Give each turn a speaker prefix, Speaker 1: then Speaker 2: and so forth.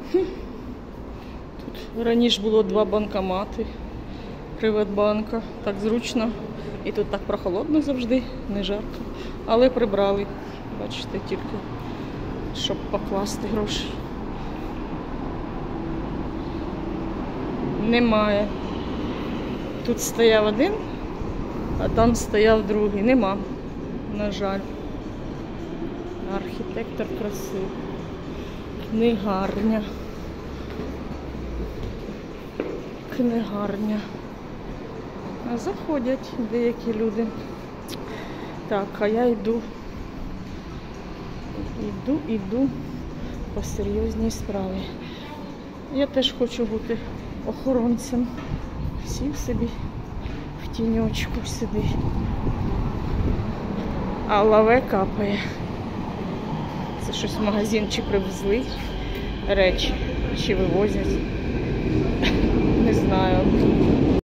Speaker 1: Тут раніше було 2 банкомати Приватбанка. Так зручно. І тут так прохолодно завжди, не жарко. Але прибрали, бачите, тільки щоб покласти гроші. Немає. Тут стояв один, а там стояв другий. Нема, на жаль. Архітектор красивий. Книгарня. Книгарня. Заходять деякі люди. Так, а я йду по серйозній справі. Я теж хочу бути охоронцем. Сів собі в тіньочку сидить. А лаве капає. Це щось в магазин чи привезли речі, чи вивозять.